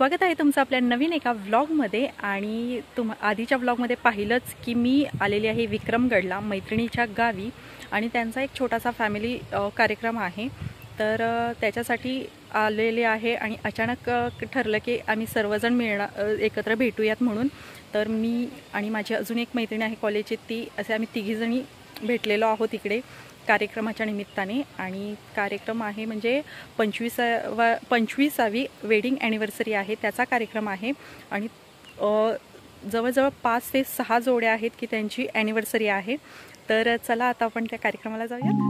स्वागत आहे तुमचं आपल्या नवीन एका व्लॉगमध्ये। आणि आधीच्या व्लॉगमध्ये पाहिलंच की मी आलेली आहे विक्रमगडला मैत्रिणीच्या गावी आणि त्यांचा एक छोटासा फॅमिली कार्यक्रम आहे, तर त्याच्यासाठी आलेले आहे। आणि अचानक ठरलं की आम्ही सर्वजण एकत्र भेटूयात म्हणून। तर मी आणि माझी अजून एक मैत्रीण आहे कॉलेजची, ती असे आम्ही तिघीजणी भेटलेलो आहोत इकडे कार्यक्रमाच्या निमित्ताने। आणि कार्यक्रम आहे म्हणजे 25वी वेडिंग ॲनिव्हर्सरी आहे, त्याचा कार्यक्रम आहे। आणि जवळजवळ 5 ते 6 जोड्या आहेत की त्यांची ॲनिव्हर्सरी आहे। तर चला आता आपण त्या कार्यक्रमाला जाऊयात।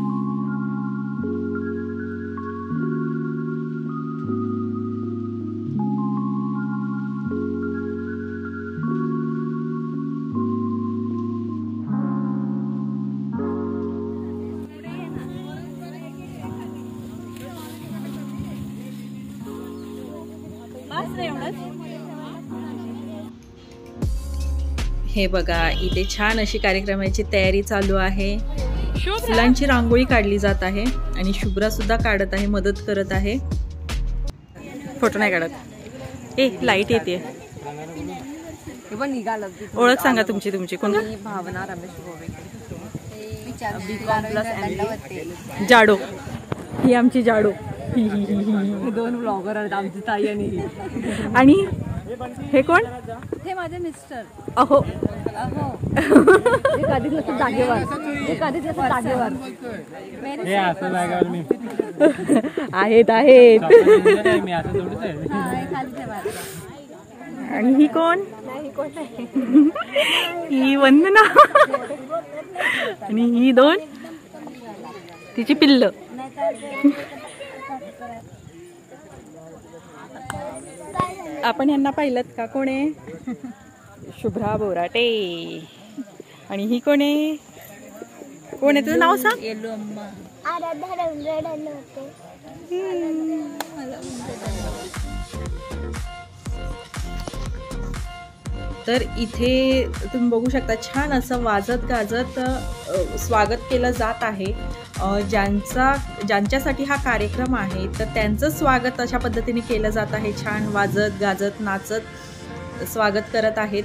हे बघा, इथे छान अशी कार्यक्रमाची तयारी चालू आहे। फुलांची रांगोळी काढली जात आहे आणि शुभ्रा सुद्धा काढत आहे, मदत करत आहे। फोटो नाही काढत। लाईट येते। ओळख सांगा तुमची कोण? भावना रमेश जाडो, ही आमची जाडो। दोन ब्लॉगर आहेत, आमची ताई आणि हे कोण? हे माझे मिस्टर। अहो कधीच नसतं जागेवर, आहेत। आणि ही कोण? ही वंदना आणि ही दोन तिची पिल्ल। आपण यांना पाहिलं का? कोण आहे? शुभ्रा बोराटे। आणि ही कोण आहे? तुझं नाव सांग। तर इथे तुम्ही बघू शकता छान असं वाजत गाजत स्वागत केलं जात आहे। ज्यांच्यासाठी हा कार्यक्रम आहे तर त्यांचं स्वागत अशा पद्धतीने केलं जात आहे। छान वाजत गाजत नाचत स्वागत करत आहेत।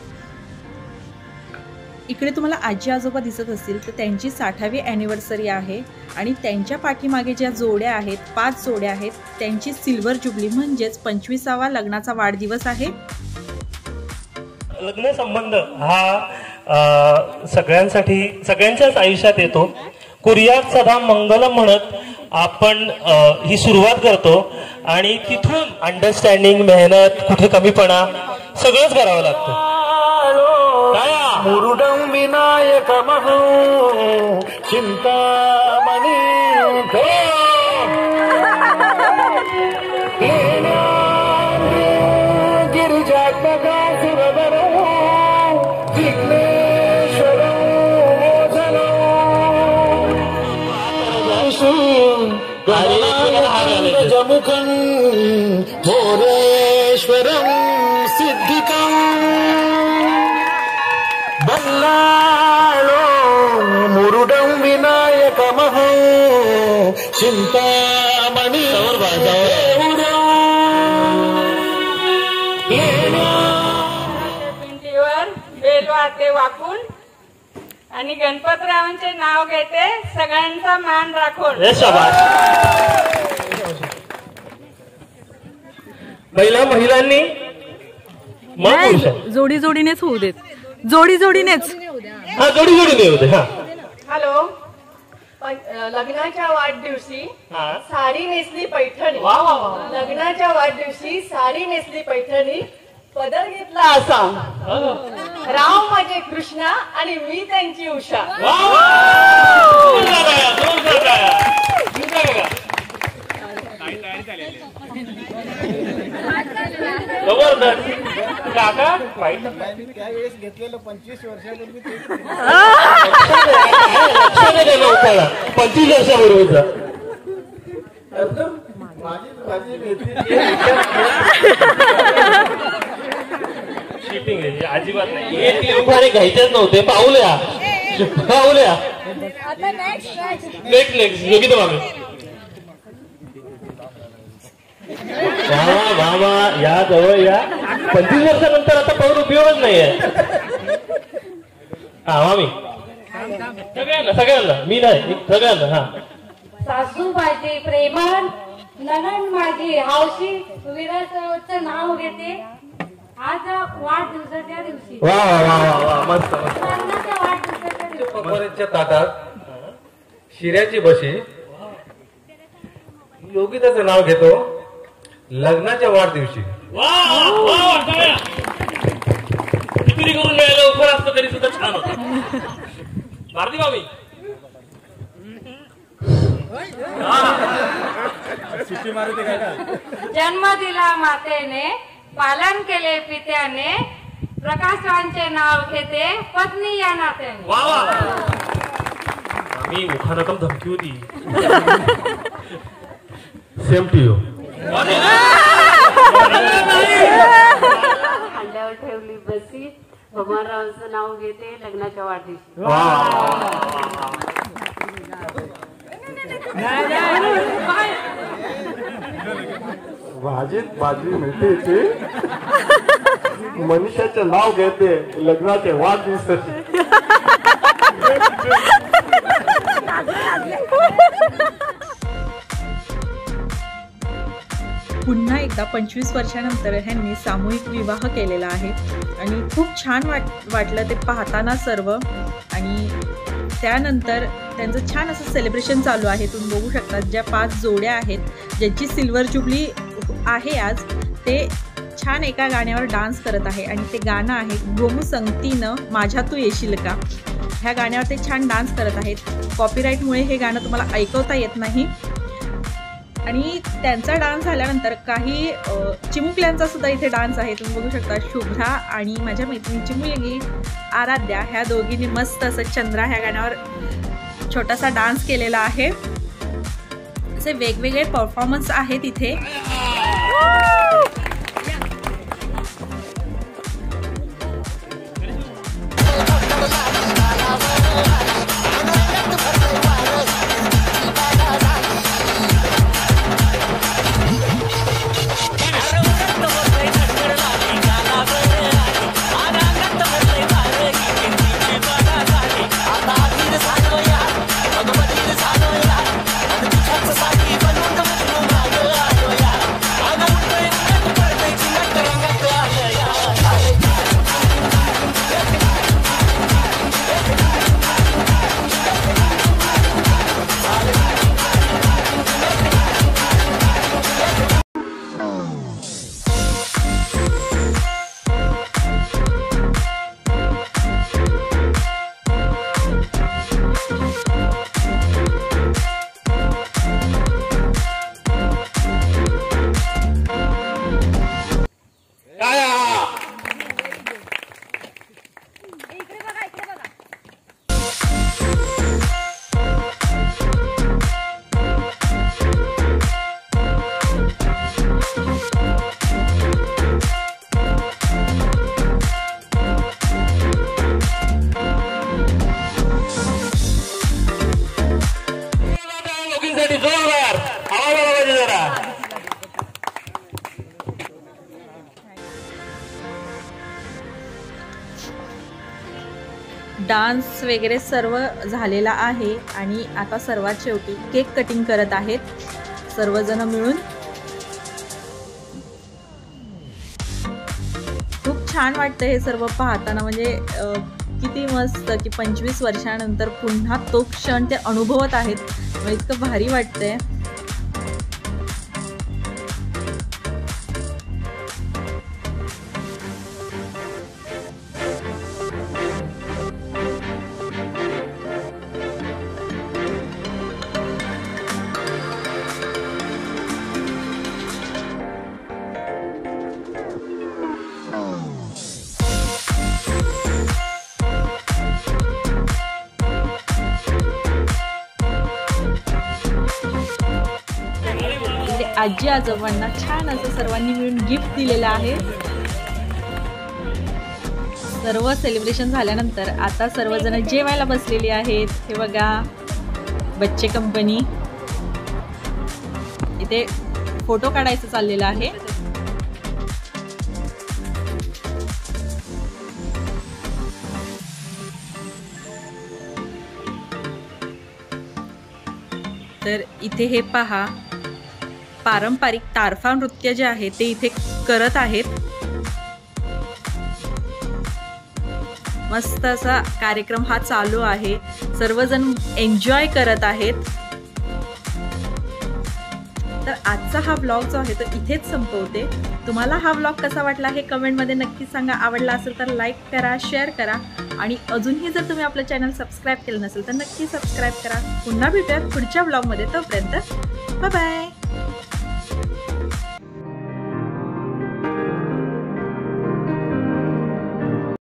इकडे तुम्हाला आजी आजोबा दिसत असतील तर त्यांची 60वी ॲनिव्हर्सरी आहे आणि त्यांच्या पाठीमागे ज्या जोड्या आहेत, 5 जोड्या आहेत, त्यांची सिल्वर जुबली म्हणजेच 25वा लग्नाचा वाढदिवस आहे। लग्न संबंध हा सगळ्यांच्याच आयुष्यात येतो। कुर्यात सदा मंगलम म्हणत आपण ही सुरुवात करतो आणि तिथून अंडरस्टँडिंग, मेहनत, कुठे कमीपणा सगळंच करावं लागतं। मुरुडं विनायक महो चिंतामणी गिरिजात्मका सुरवरो जमुखं भोरेश्वरं सिद्धिकं बल्लाळो मुरुडं विनायकमहो चिंतामणी भिंतीवर बेलवाते वाकून आणि गणपतरावांचे नाव घेते, सगळ्यांचा मान राखून। महिलांनी जोडी जोडीनेच होऊ देत, जोडीनेच। जोडीने होते। हॅलो, लग्नाच्या वाढदिवशी साडी नेसली पैठणी, लग्नाच्या वाढदिवशी साडी नेसली पैठणी, पदर घेतला असा राम माझे कृष्णा आणि मी त्यांची उषा। काका त्यावेळेस घेतलेलं 25 वर्षापूर्वी 25 वर्षापूर्वीचा शिपिंग आहे अजिबात नाही। हे लोकांनी घ्यायचेच नव्हते। पाहुल्या नेक्स्ट योगिता मामी मामा या जवळ या. 25 वर्षानंतर आता पाहून उपयोगच नाहीये. हा मामी सगळ्यांना मी नाही सगळ्यांना. हा सासू माझी प्रेमळ, नणंद माझी हौशी, विराचं नाव घेते आज वाढदिवसाच्या दिवशी. वा वा वा वा मस्त. लग्नाच्या वाढदिवसाच्या दिवशी पकोऱ्याच्या ताटात शिऱ्याची बशी, योगिताचं नाव घेतो लग्नाच्या वाढदिवशी. वा वा किती करून मिळालं उभं असतं तरी सुद्धा छान होतं. भारती मामी जन्म दिला मातेने, पालन केले पित्याने, प्रकाशवांचे नाव घेते पत्नी या नात्याने. वा वा मी मुखा रक्कम धमकी होती. Same to you. खांद्यावर ठेवली बसी, भगवानरावांचं नाव घेते लग्नाच्या वाढदिवशी. भाजीत भाजी मिळते मनीषाचं नाव घेते लग्नाचे वाढदिवसाची. पुन्हा एकदा 25 वर्षानंतर ह्यांनी सामूहिक विवाह केलेला आहे आणि खूप छान वाटलं ते पाहताना सर्व. आणि त्यानंतर त्यांचं छान असं सेलिब्रेशन चालू आहे. तुम्ही बघू शकता ज्या 5 जोड्या आहेत ज्यांची सिल्वर जुबली आहे आज, ते छान एका गाण्यावर डान्स करत आहे. आणि ते गाणं आहे गोमू संगतीनं माझ्या तू येशील का. ह्या गाण्यावर ते छान डान्स करत आहेत. कॉपीराईटमुळे हे गाणं तुम्हाला ऐकवता येत नाही. आणि त्यांचा डान्स झाल्यानंतर काही चिमुकल्यांचा सुद्धा इथे डान्स आहे. तुम्ही बघू शकता शुभ्रा आणि माझ्या मैत्रिणीची मुलगी आराध्या, ह्या दोघींनी मस्त असं चंद्रा ह्या गाण्यावर छोटासा डान्स केलेला आहे. असे वेगवेगळे परफॉर्मन्स आहेत इथे. डान्स वगैरे सर्व झालेला आहे आणि आता सर्वात शेवटी केक कटिंग करत आहेत सर्वजण मिळून. खूप छान वाटतं हे सर्व पाहताना. म्हणजे किती मस्त की 25 वर्षानंतर पुन्हा तो क्षण ते अनुभवत आहेत. इतकं भारी वाटतंय. आजी आजोबांना छान असं सर्वांनी मिळून गिफ्ट दिलेलं आहे. सर्व सेलिब्रेशन झाल्यानंतर आता सर्वजण जेवायला बसलेली आहेत. हे बघा बच्चे कंपनी, इथे फोटो काढायचं चाललेलं आहे। तर इथे हे पहा, पारंपरिक तारफा नृत्य जे आहे ते इथे करत आहेत। मस्त असा कार्यक्रम हा चालू आहे, सर्वजण एन्जॉय करत आहेत। तर आजचा हा व्लॉग जो आहे तो इथेच संपवते। तुम्हाला हा व्लॉग कसा वाटला हे कमेंटमध्ये नक्की सांगा। आवडला असेल तर लाईक करा, शेअर करा आणि अजूनही जर तुम्ही आपलं चॅनल सबस्क्राईब केलं नसेल तर नक्की सबस्क्राईब करा। पुन्हा भेटूयात पुढच्या व्लॉगमध्ये, तोपर्यंत बाय बाय।